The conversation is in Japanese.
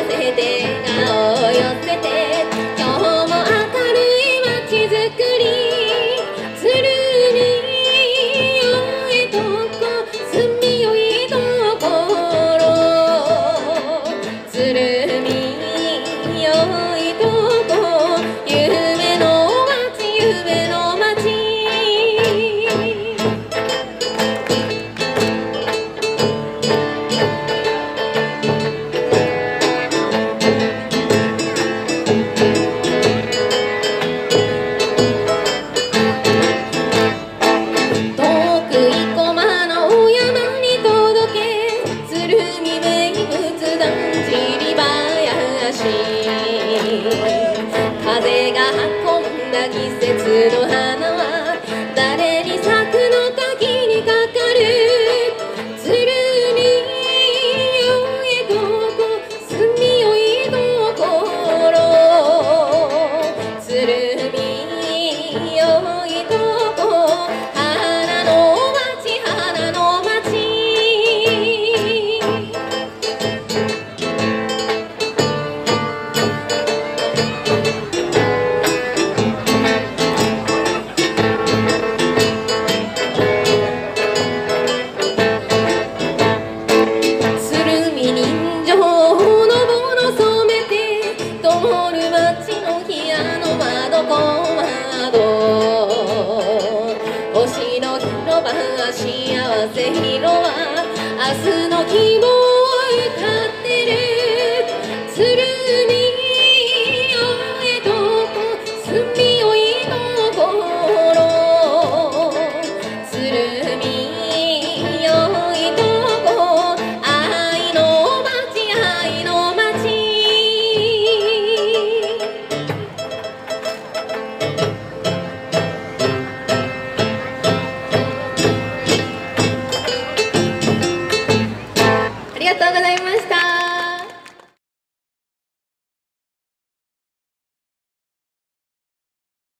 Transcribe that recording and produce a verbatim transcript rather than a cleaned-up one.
せて顔を寄せて今日も明るい街づくり鶴見よいとこ住みよいところ鶴見よいとこ夢の街夢の街風が運んだ季節の花は誰に咲くの時にかかる鶴見よいとこ住みよいところ鶴見よいとこ花の街花の街星の広場幸せ広場明日の希望